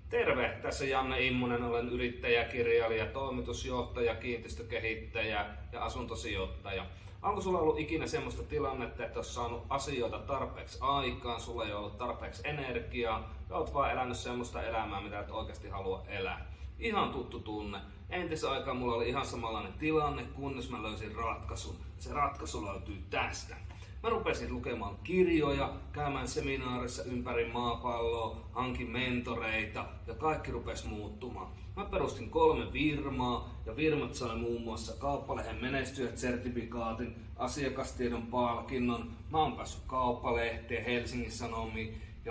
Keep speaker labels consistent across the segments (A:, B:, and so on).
A: Terve! Tässä Janne Immonen, olen yrittäjä, kirjailija, toimitusjohtaja, kiinteistökehittäjä ja asuntosijoittaja. Onko sulla ollut ikinä semmoista tilannetta, että olet saanut asioita tarpeeksi aikaan, sulla ei ollut tarpeeksi energiaa ja olet vaan elänyt semmoista elämää, mitä et oikeasti halua elää? Ihan tuttu tunne. Entisaikaan mulla oli ihan samanlainen tilanne, kunnes mä löysin ratkaisun. Se ratkaisu löytyy tästä. Mä rupesin lukemaan kirjoja, käymään seminaarissa ympäri maapalloa, hankin mentoreita ja kaikki rupesi muuttumaan. Mä perustin 3 firmaa ja firmat sai muun muassa Kauppalehden menestyjät-sertifikaatin, asiakastiedon palkinnon. Mä oon päässyt Kauppalehteen, Helsingin Sanomiin ja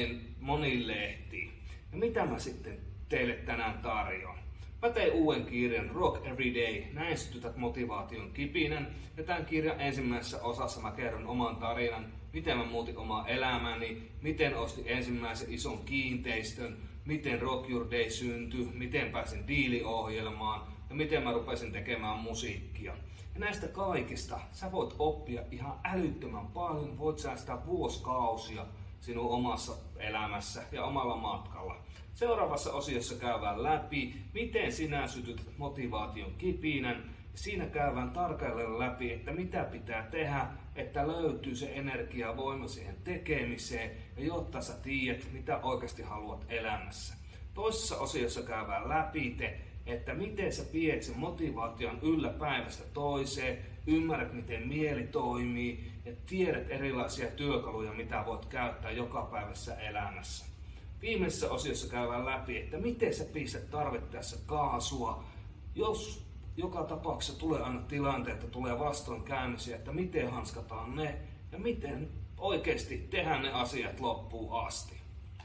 A: moniin lehtiin. Ja mitä mä sitten teille tänään tarjoan? Mä tein uuden kirjan Rock Every Day, näin sytytät motivaation kipinän. Ja tämän kirjan ensimmäisessä osassa mä kerron oman tarinan, miten mä muutin omaa elämäni, miten ostin ensimmäisen ison kiinteistön, miten Rock Your Day syntyi, miten pääsin diiliohjelmaan ja miten mä rupesin tekemään musiikkia. Ja näistä kaikista sä voit oppia ihan älyttömän paljon, voit säästää vuosikausia sinun omassa elämässä ja omalla matkalla. Seuraavassa osiossa käydään läpi, miten sinä sytytät motivaation kipinän. Siinä käydään tarkalleen läpi, että mitä pitää tehdä, että löytyy se energia ja voima siihen tekemiseen, ja jotta sä tiedät, mitä oikeasti haluat elämässä. Toisessa osiossa käydään läpi, että miten sä pidät sen motivaation yllä päivästä toiseen, ymmärrät miten mieli toimii ja tiedät erilaisia työkaluja, mitä voit käyttää jokapäiväisessä elämässä. Viimeisessä osiossa käydään läpi, että miten sä pistät tarvittaessa kaasua, jos joka tapauksessa tulee aina tilanteita, tulee vastoinkäymisiä, että miten hanskataan ne ja miten oikeasti tehdään ne asiat loppuun asti.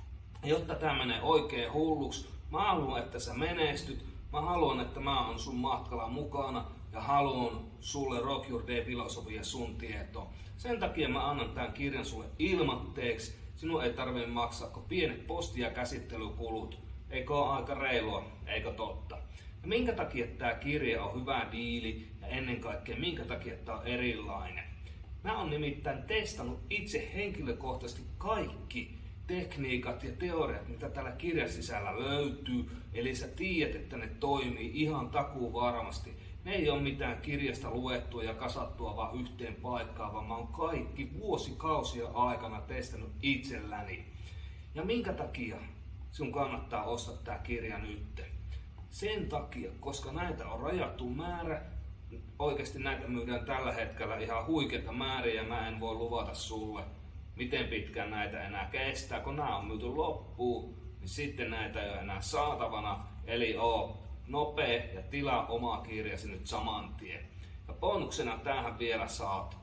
A: Ja jotta tää menee oikein hulluksi, mä haluan, että sä menestyt, mä haluan, että mä oon sun matkalla mukana ja haluan sulle Rock Your Day-filosofia sun tietoon. Sen takia mä annan tämän kirjan sulle ilmatteeksi. Sinun ei tarvitse maksaa kuin pienet posti- ja käsittelykulut. Eikö ole aika reilua, eikö totta? Ja minkä takia tämä kirja on hyvä diili ja ennen kaikkea minkä takia tämä on erilainen? Mä oon nimittäin testannut itse henkilökohtaisesti kaikki tekniikat ja teoriat, mitä täällä kirjan sisällä löytyy. Eli sä tiedät, että ne toimii ihan takuu varmasti. Ne ei ole mitään kirjasta luettua ja kasattua vaan yhteen paikkaan, vaan mä oon kaikki vuosikausia aikana testannut itselläni. Ja minkä takia sun kannattaa ostaa tää kirja nyt? Sen takia, koska näitä on rajattu määrä. Oikeasti näitä myydään tällä hetkellä ihan huikeita määriä ja mä en voi luvata sulle, miten pitkään näitä enää kestää. Kun nämä on myyty loppuun, niin sitten näitä ei ole enää saatavana. Eli nopea ja tilaa omaa kirjasi nyt saman tien. Ja bonuksena tähän vielä saat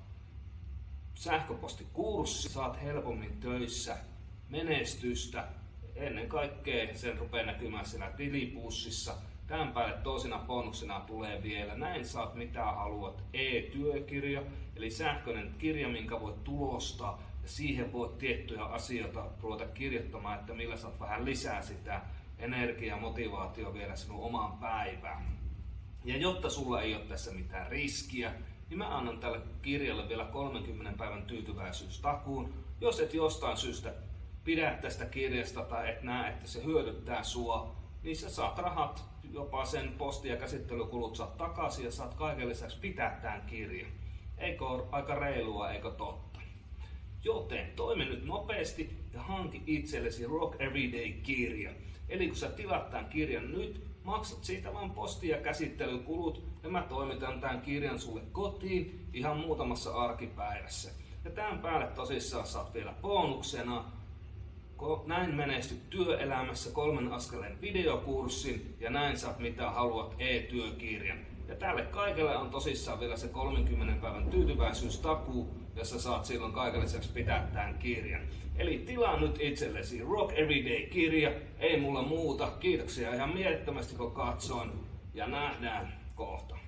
A: sähköpostikurssi, saat helpommin töissä menestystä. Ennen kaikkea sen rupeaa näkymään siellä tilipussissa. Tämän päälle toisena bonuksena tulee vielä, näin saat mitä haluat, e-työkirja, eli sähköinen kirja, minkä voit tulostaa. Ja siihen voit tiettyjä asioita ruveta kirjoittamaan, että millä saat vähän lisää sitä energia ja motivaatio vielä sinun omaan päivään. Ja jotta sulla ei ole tässä mitään riskiä, niin mä annan tälle kirjalle vielä 30 päivän tyytyväisyystakuun. Jos et jostain syystä pidä tästä kirjasta tai et näe, että se hyödyttää sua, niin sä saat rahat, jopa sen posti- ja käsittelykulut saat takaisin ja saat kaiken lisäksi pitää tämän kirjan. Eikö ole aika reilua, eikö totta? Joten toimi nyt nopeasti ja hanki itsellesi Rock Every Day-kirja. Eli kun sä tilaat tämän kirjan nyt, maksat siitä vain posti- ja käsittelykulut ja mä toimitan tämän kirjan sulle kotiin ihan muutamassa arkipäivässä. Ja tämän päälle tosissaan saat vielä bonuksena näin menestyt työelämässä 3 askeleen videokurssin ja näin saat mitä haluat e-työkirjan. Ja tälle kaikelle on tosissaan vielä se 30 päivän tyytyväisyystakuu, jossa saat silloin kaiken lisäksi pitää tämän kirjan. Eli tilaa nyt itsellesi Rock Every Day-kirja, ei mulla muuta. Kiitoksia ihan mielettömästi kun katsoin ja nähdään kohta.